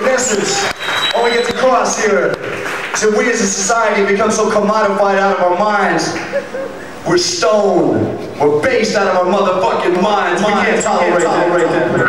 In essence, all we get to cross here is that we as a society become so commodified out of our minds. We're stoned. We're based out of our motherfucking minds. We can't tolerate that.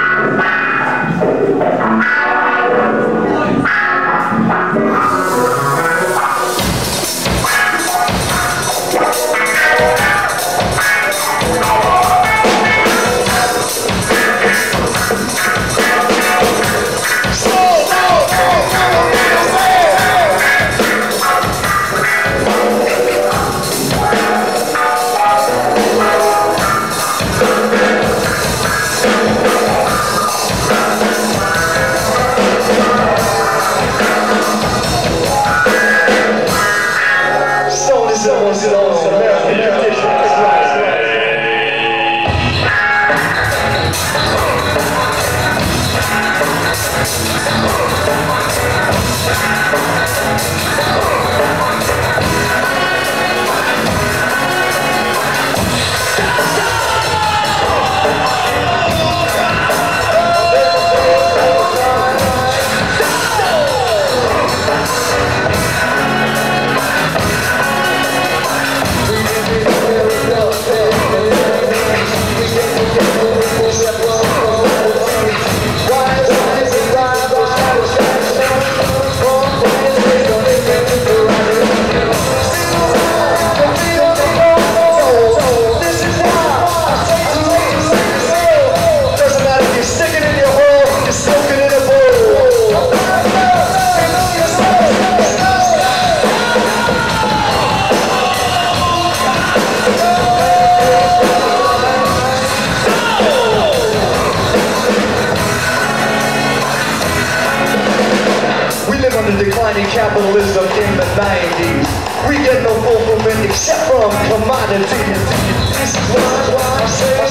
Declining capitalism in the 90s. We get no fulfillment except from commodities. This is why I say